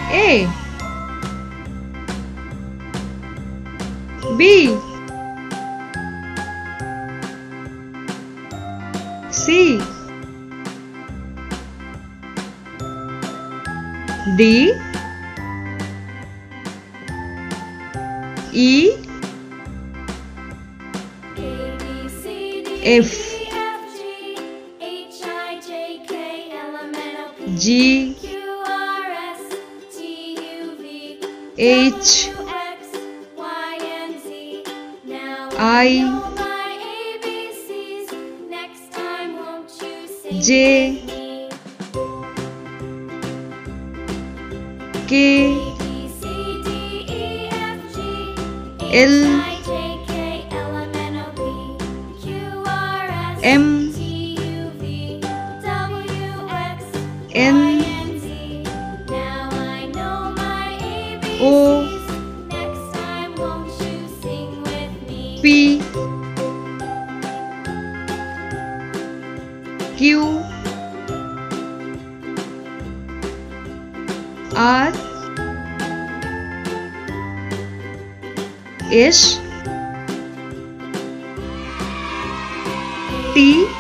A, B, C, D, E, F, G, H, I, J, K, L, M, N, O, P, Q, R, S, T,